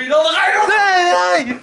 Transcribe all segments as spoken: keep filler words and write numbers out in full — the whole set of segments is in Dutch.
drie, dan ga je nog. Nee, nee!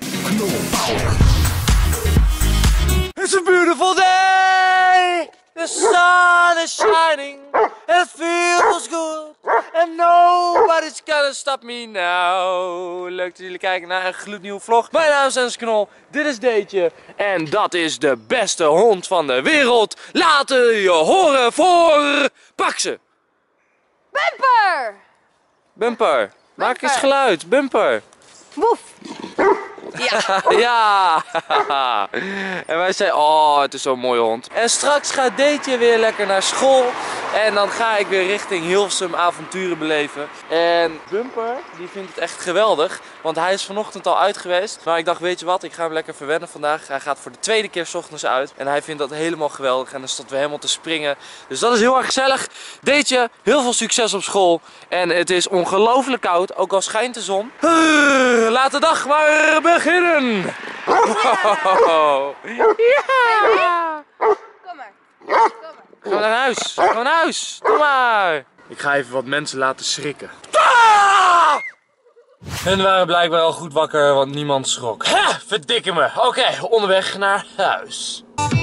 It's a beautiful day! The sun is shining, and it feels good, and nobody's gonna stop me now. Leuk dat jullie kijken naar een gloednieuwe vlog. Mijn naam is Dennis Knol, dit is Deetje, en dat is de beste hond van de wereld. Laten je horen voor... Pak ze! Bumper! Bumper, maak eens geluid, Bumper. Woef! Ja. Ja! En wij zeiden, oh, het is zo'n mooie hond. En straks gaat Deetje weer lekker naar school. En dan ga ik weer richting Hilversum avonturen beleven. En Bumper, die vindt het echt geweldig. Want hij is vanochtend al uit geweest. Maar ik dacht, weet je wat, ik ga hem lekker verwennen vandaag. Hij gaat voor de tweede keer 's ochtends uit. En hij vindt dat helemaal geweldig. En dan staat we helemaal te springen. Dus dat is heel erg gezellig. Deetje, heel veel succes op school. En het is ongelooflijk koud, ook al schijnt de zon. Laat de dag maar beginnen. Wow. Ja. Kom maar. Kom maar. Gaan we naar huis. Gaan we naar huis. Doe maar. Ik ga even wat mensen laten schrikken. Ah! Hun waren blijkbaar al goed wakker, want niemand schrok. Ha, verdikke me. Oké, okay, onderweg naar huis.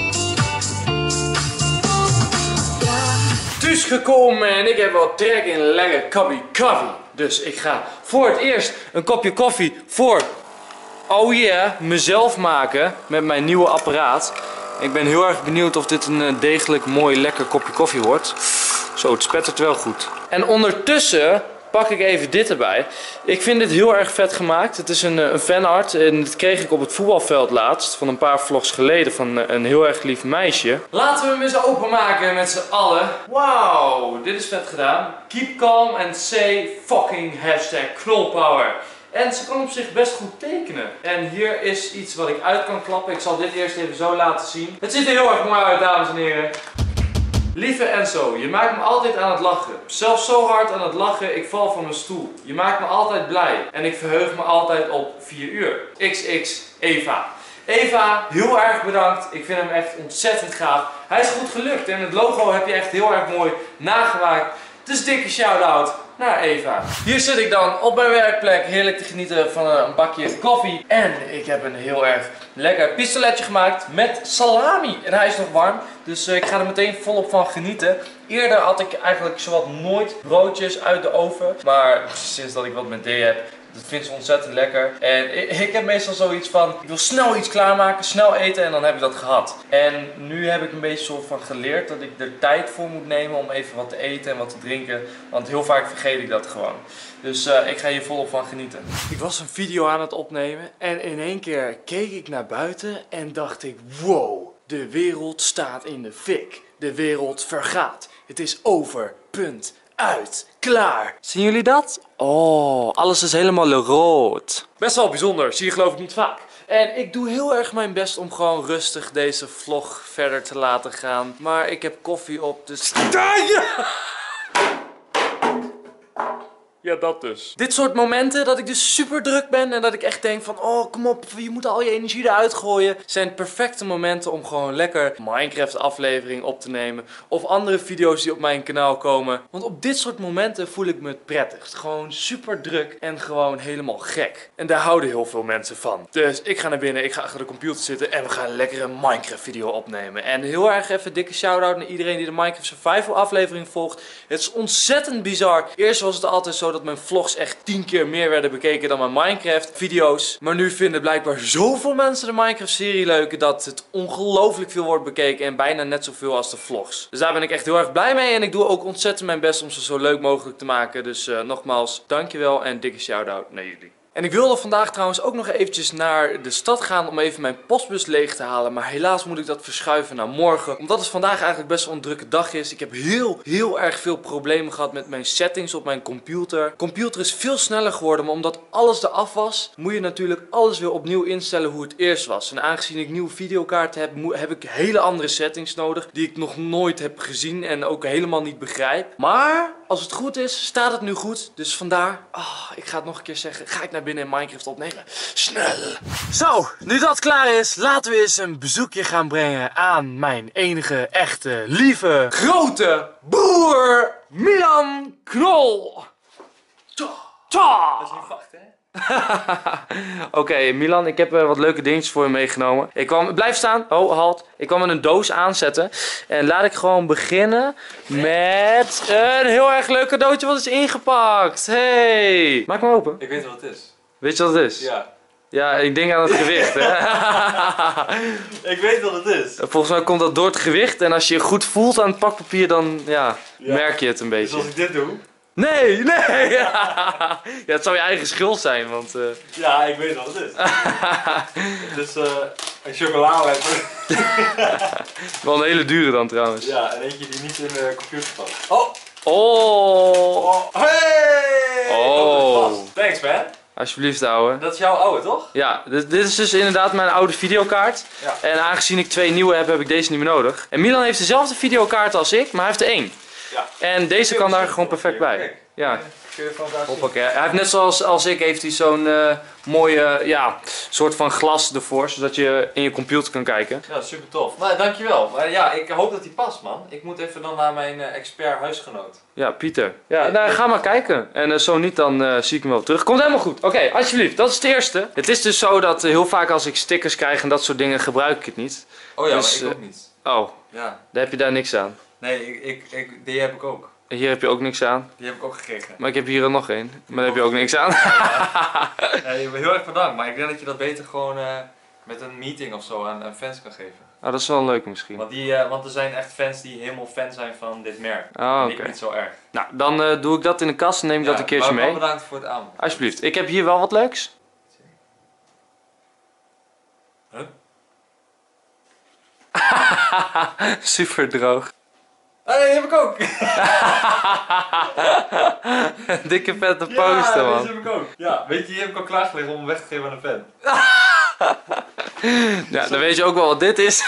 Thuis gekomen en ik heb wel trek in een lekker kopje koffie. Dus ik ga voor het eerst een kopje koffie voor, oh yeah, mezelf maken met mijn nieuwe apparaat. Ik ben heel erg benieuwd of dit een degelijk mooi lekker kopje koffie wordt. Zo, het spettert wel goed. En ondertussen pak ik even dit erbij. Ik vind dit heel erg vet gemaakt. Het is een, een fanart en dit kreeg ik op het voetbalveld laatst. Van een paar vlogs geleden van een heel erg lief meisje. Laten we hem eens openmaken met z'n allen. Wauw, dit is vet gedaan. Keep calm and say fucking hashtag knolpower. En ze kan op zich best goed tekenen. En hier is iets wat ik uit kan klappen. Ik zal dit eerst even zo laten zien. Het ziet er heel erg mooi uit, dames en heren. Lieve Enzo, je maakt me altijd aan het lachen. Zelfs zo hard aan het lachen, ik val van mijn stoel. Je maakt me altijd blij. En ik verheug me altijd op vier uur. X X Eva. Eva, heel erg bedankt. Ik vind hem echt ontzettend gaaf. Hij is goed gelukt en het logo heb je echt heel erg mooi nagemaakt. Dus dikke shout-out naar Eva. Hier zit ik dan op mijn werkplek heerlijk te genieten van een bakje koffie. En ik heb een heel erg lekker pistoletje gemaakt met salami. En hij is nog warm, dus ik ga er meteen volop van genieten. Eerder had ik eigenlijk zowat nooit broodjes uit de oven. Maar sinds dat ik wat met D heb, dat vind ik ontzettend lekker. En ik, ik heb meestal zoiets van, ik wil snel iets klaarmaken, snel eten en dan heb ik dat gehad. En nu heb ik een beetje soort van geleerd dat ik er tijd voor moet nemen om even wat te eten en wat te drinken. Want heel vaak vergeet ik dat gewoon. Dus uh, ik ga hier volop van genieten. Ik was een video aan het opnemen en in één keer keek ik naar buiten en dacht ik, wow, de wereld staat in de fik. De wereld vergaat. Het is over. Punt. Uit. Klaar. Zien jullie dat? Oh, alles is helemaal rood. Best wel bijzonder. Zie je geloof ik niet vaak. En ik doe heel erg mijn best om gewoon rustig deze vlog verder te laten gaan. Maar ik heb koffie op, dus... Sta je! Ja, dat dus. Dit soort momenten dat ik dus super druk ben en dat ik echt denk van, oh kom op, je moet al je energie eruit gooien, zijn perfecte momenten om gewoon lekker Minecraft aflevering op te nemen of andere video's die op mijn kanaal komen. Want op dit soort momenten voel ik me het prettigst. Gewoon super druk en gewoon helemaal gek. En daar houden heel veel mensen van. Dus ik ga naar binnen, ik ga achter de computer zitten en we gaan lekker een Minecraft video opnemen. En heel erg even dikke shout-out naar iedereen die de Minecraft Survival aflevering volgt. Het is ontzettend bizar. Eerst was het altijd zo dat mijn vlogs echt tien keer meer werden bekeken dan mijn Minecraft video's. Maar nu vinden blijkbaar zoveel mensen de Minecraft serie leuk dat het ongelooflijk veel wordt bekeken en bijna net zoveel als de vlogs. Dus daar ben ik echt heel erg blij mee en ik doe ook ontzettend mijn best om ze zo leuk mogelijk te maken. Dus uh, nogmaals, dankjewel en dikke shout-out naar jullie. En ik wilde vandaag trouwens ook nog eventjes naar de stad gaan om even mijn postbus leeg te halen. Maar helaas moet ik dat verschuiven naar morgen. Omdat het vandaag eigenlijk best wel een drukke dag is. Ik heb heel, heel erg veel problemen gehad met mijn settings op mijn computer. De computer is veel sneller geworden, maar omdat alles eraf was, moet je natuurlijk alles weer opnieuw instellen hoe het eerst was. En aangezien ik nieuwe videokaarten heb, heb ik hele andere settings nodig die ik nog nooit heb gezien en ook helemaal niet begrijp. Maar als het goed is, staat het nu goed. Dus vandaar, oh, ik ga het nog een keer zeggen, ga ik naar binnen in Minecraft opnemen. Snel! Zo, nu dat klaar is, laten we eens een bezoekje gaan brengen aan mijn enige, echte, lieve, grote broer, Milan Knol. Ta, ta. Dat is niet wachten, hè? Oké, okay, Milan, ik heb uh, wat leuke dingetjes voor je meegenomen. Ik kwam, blijf staan. Oh, halt. Ik kwam een doos aanzetten. En laat ik gewoon beginnen met een heel erg leuk cadeautje wat is ingepakt. Hey, maak maar open. Ik weet wat het is. Weet je wat het is? Ja. Ja, ik denk aan het gewicht, hè. Ik weet wat het is. Volgens mij komt dat door het gewicht. En als je je goed voelt aan het pakpapier, dan ja, ja. merk je het een beetje. Dus als ik dit doe... Nee, nee! Ja, het zou je eigen schuld zijn, want... Uh... Ja, ik weet wat het is. Het is uh, een chocoladeletter. Wel een hele dure dan trouwens. Ja, en eentje die niet in de computer past. Oh! Oh! Oh. Hey! Oh! Thanks man. Alsjeblieft, ouwe. Dat is jouw oude, toch? Ja, dit, dit is dus inderdaad mijn oude videokaart. Ja. En aangezien ik twee nieuwe heb, heb ik deze niet meer nodig. En Milan heeft dezelfde videokaart als ik, maar hij heeft er één. Ja. En deze kan daar gewoon perfect bij. Kijk. Ja. Kun je van daar zien? Hoppakee. Hij heeft net zoals als ik heeft hij zo'n uh, mooie ja, soort van glas ervoor, zodat je in je computer kan kijken. Ja, super tof. Maar dankjewel. Maar ja, ik hoop dat hij past, man. Ik moet even dan naar mijn uh, expert huisgenoot. Ja, Pieter. Ja, nou, ga maar kijken. En uh, zo niet, dan uh, zie ik hem wel terug. Komt helemaal goed. Oké, okay, alsjeblieft. Dat is het eerste. Het is dus zo dat uh, heel vaak als ik stickers krijg en dat soort dingen, gebruik ik het niet. Oh ja, dus, maar ik uh, ook niet. Oh, ja. Daar heb je daar niks aan. Nee, ik, ik, ik, die heb ik ook. En hier heb je ook niks aan. Die heb ik ook gekregen. Maar ik heb hier er nog één. Maar daar heb je ook niks aan. Ja, ja, heel erg bedankt. Maar ik denk dat je dat beter gewoon uh, met een meeting of zo aan, aan fans kan geven. Ah, dat is wel leuk misschien. Want, die, uh, want er zijn echt fans die helemaal fan zijn van dit merk. Oh, oké. okay. Niet zo erg. Nou, dan uh, doe ik dat in de kast en neem ik ja, dat een keertje mee. Bedankt voor het aanbod. Alsjeblieft. Ik heb hier wel wat leuks. Huh? Super droog. Ah, nee, die heb ik ook. Dikke vette poster, ja, man. deze heb ik ook. Ja, weet je, die heb ik al klaargelegd om hem weg te geven aan een fan. Ja, dan weet je ook wel wat dit is.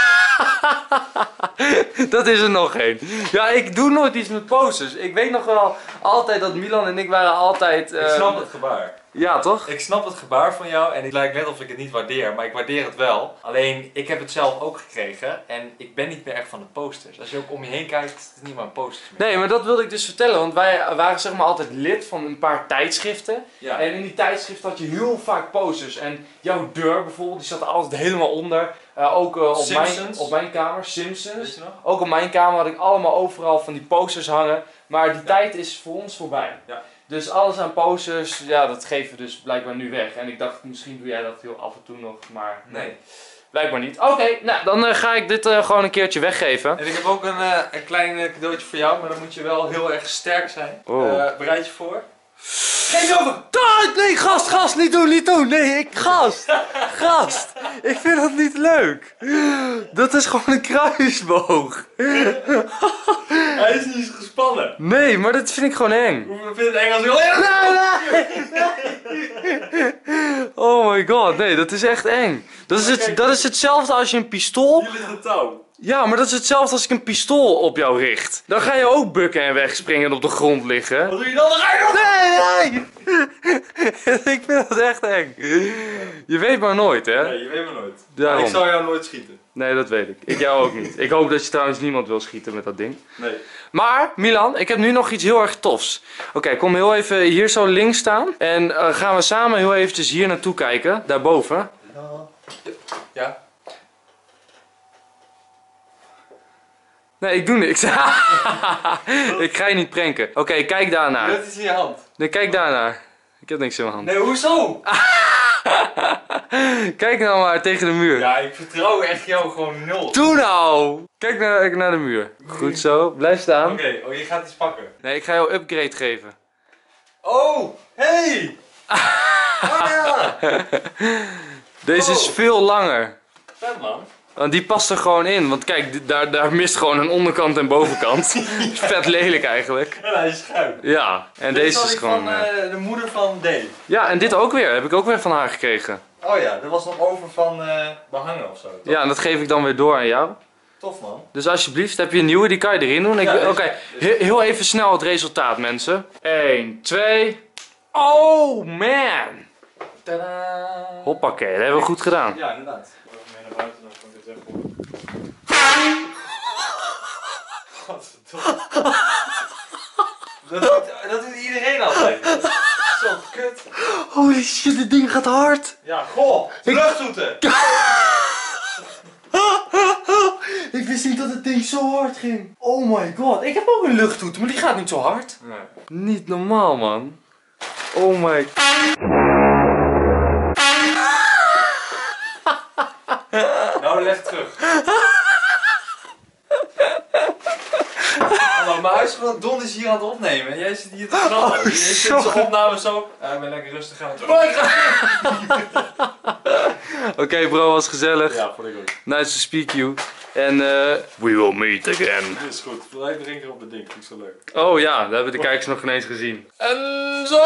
Dat is er nog één. Ja, ik doe nooit iets met posters. Ik weet nog wel altijd dat Milan en ik waren altijd... Uh... Ik snap het gebaar. Ja, toch? Ik snap het gebaar van jou en het lijkt net of ik het niet waardeer, maar ik waardeer het wel. Alleen, ik heb het zelf ook gekregen en ik ben niet meer echt van de posters. Als je ook om je heen kijkt, is het niet maar posters meer. Nee, maar dat wilde ik dus vertellen, want wij waren zeg maar altijd lid van een paar tijdschriften. Ja. En in die tijdschriften had je heel vaak posters. En jouw deur bijvoorbeeld, die zat er altijd helemaal onder. Uh, ook uh, op, mijn, op mijn kamer, Simpsons. Weet je nog? Ook op mijn kamer had ik allemaal overal van die posters hangen. Maar die ja. tijd is voor ons voorbij. Ja. Dus alles aan posters, ja, dat geven we dus blijkbaar nu weg. En ik dacht, misschien doe jij dat heel af en toe nog, maar nee. nee. Blijkbaar niet. Oké, okay, nou dan uh, ga ik dit uh, gewoon een keertje weggeven. En ik heb ook een, uh, een klein uh, cadeautje voor jou, maar dan moet je wel heel erg sterk zijn. Oh. Uh, bereid je voor? Geef over! Nee, gast, gast, niet doen, niet doen. Nee, ik, gast, gast. Ik vind dat niet leuk. Dat is gewoon een kruisboog. Hij is niet eens gespannen. Nee, maar dat vind ik gewoon eng. Hoe vind je het eng als heel erg? Nee, nee. Oh my god, nee, dat is echt eng. Dat is, het, dat is hetzelfde als je een pistool... Hier ligt een touw. Ja, maar dat is hetzelfde als ik een pistool op jou richt. Dan ga je ook bukken en wegspringen en op de grond liggen. Wat doe je dan? Dan ga je nog... Nee, nee! Ik vind dat echt eng. Je weet maar nooit, hè? Nee, je weet maar nooit. Daarom. Maar ik zou jou nooit schieten. Nee, dat weet ik. Ik jou ook niet. Ik hoop dat je trouwens niemand wil schieten met dat ding. Nee. Maar, Milan, ik heb nu nog iets heel erg tofs. Oké, okay, kom heel even hier zo links staan. En uh, gaan we samen heel eventjes hier naartoe kijken. Daarboven. Ja? Nee, ik doe niks. Ik ga je niet pranken. Oké, okay, kijk daarnaar. Je hebt iets in je hand. Nee, kijk daarnaar. Ik heb niks in mijn hand. Nee, hoezo? Kijk nou maar tegen de muur. Ja, ik vertrouw echt jou gewoon nul. Doe nou! Kijk naar, naar de muur. Goed zo, blijf staan. Oké, okay, oh, je gaat iets pakken. Nee, ik ga jou upgrade geven. Oh, hey! Oh ja! Deze oh. is veel langer. Vet man. Want die past er gewoon in. Want kijk, daar, daar mist gewoon een onderkant en bovenkant. Vet lelijk eigenlijk. En hij is schuin. Ja, en dit deze is, is gewoon... van uh, de moeder van Dave. Ja, en dit ook weer. Heb ik ook weer van haar gekregen. Oh ja, dat was nog over van uh, behangen of zo. Toch? Ja, en dat geef ik dan weer door aan jou. Tof man. Dus alsjeblieft, heb je een nieuwe, die kan je erin doen. Ja, Oké, okay. He heel even snel het resultaat, mensen. één, twee... Oh, man! Tadaa! Hoppakee, dat hebben we goed gedaan. Ja, inderdaad. Als ik mee naar buiten, dan kan ik dit even horen. Godverdomme. Dat doet, dat doet iedereen altijd. Zo kut. Holy shit, dit ding gaat hard. Ja, goh. Luchttoeten. Ik wist niet dat het ding zo hard ging. Oh my god. Ik heb ook een luchttoeter, maar die gaat niet zo hard. Nee. Niet normaal, man. Oh my... Nou, leg terug. Hallo, mijn huisgenoot Don is hier aan het opnemen en jij zit hier te knallen. Oh, je zit zijn opname zo. Ja, ik ben lekker rustig aan het doen. Oké okay, bro, was gezellig. Ja, vond ik ook. Nice to speak you. En uh, we will meet again. Dit is goed. Blijf er één keer op de ding, vind ik zo leuk. Oh ja, dat hebben de kijkers nog geen eens gezien. En zo.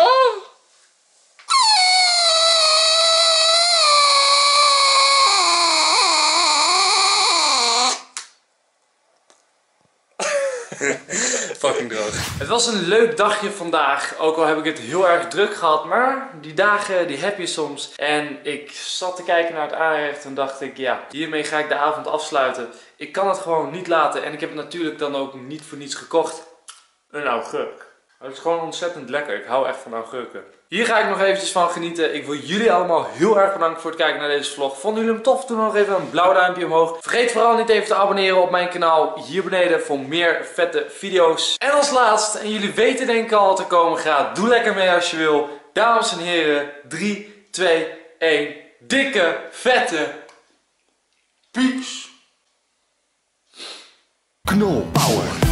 Fucking droog. Het was een leuk dagje vandaag, ook al heb ik het heel erg druk gehad, maar die dagen die heb je soms. En ik zat te kijken naar het aanrecht en dacht ik, ja, hiermee ga ik de avond afsluiten. Ik kan het gewoon niet laten en ik heb het natuurlijk dan ook niet voor niets gekocht. Een augurk. Het is gewoon ontzettend lekker, ik hou echt van augurken. Hier ga ik nog eventjes van genieten. Ik wil jullie allemaal heel erg bedanken voor het kijken naar deze vlog. Vonden jullie hem tof? Doe nog even een blauw duimpje omhoog. Vergeet vooral niet even te abonneren op mijn kanaal hier beneden voor meer vette video's. En als laatst, en jullie weten denk ik al wat er komen gaat, doe lekker mee als je wil. Dames en heren, drie, twee, één. Dikke, vette peace. Knol Power.